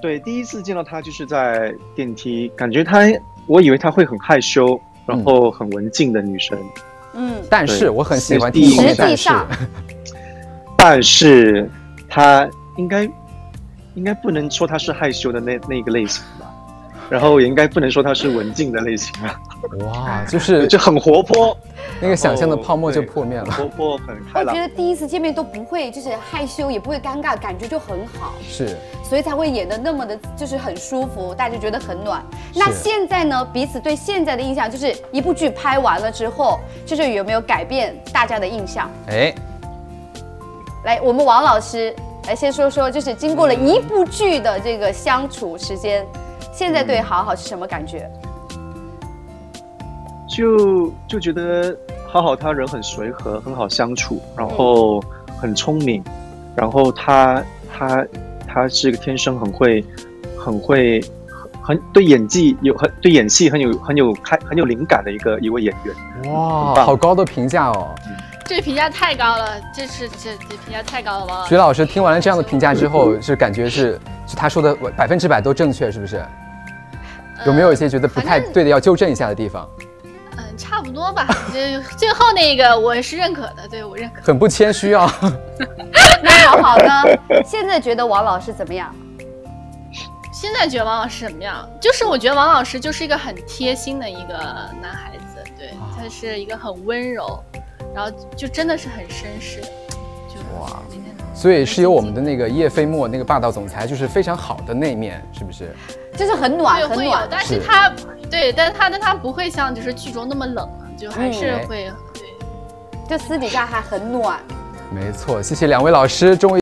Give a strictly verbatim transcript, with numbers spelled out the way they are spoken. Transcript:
对，第一次见到他就是在电梯，感觉他，我以为他会很害羞，然后很文静的女生。 嗯， 但是我很喜欢听实际上， 但是他应该应该不能说他是害羞的那那个类型吧，然后也应该不能说他是文静的类型啊。 哇，就是就很活泼。 那个想象的泡沫就破灭了， 活泼很开朗。 我觉得第一次见面都不会，就是害羞，也不会尴尬，感觉就很好， 是， 所以才会演得那么的，就是很舒服，大家觉得很暖。那现在呢，彼此对现在的印象，就是一部剧拍完了之后，就是有没有改变大家的印象？哎，来，我们王老师来先说说，就是经过了一部剧的这个相处时间，现在对好好是什么感觉？ 就就觉得好好他人很随和，很好相处，然后很聪明，然后他他他是一个天生很会很会很对演技有很对演戏很有很有开很有灵感的一个一位演员。 哇，好高的评价哦！ 这评价太高了，这是这这评价太高了吗？ 徐老师听完了这样的评价之后，是感觉是是他说的百分之百都正确，是不是？有没有一些觉得不太对的要纠正一下的地方？ 嗯，差不多吧。就最后那个我是认可的，对我认可。 很不谦虚啊。 那好好呢，现在觉得王老师怎么样？ 现在觉得王老师怎么样？就是我觉得王老师就是一个很贴心的一个男孩子，对，他是一个很温柔，然后就真的是很绅士。就哇， 所以是有我们的那个叶飞沫那个霸道总裁，就是非常好的那一面，是不是？ 就是很暖，很暖。 但是他对，但是他但他不会像就是剧中那么冷啊，就还是会、嗯、对， 就私底下还很暖。 没错，谢谢两位老师，终于。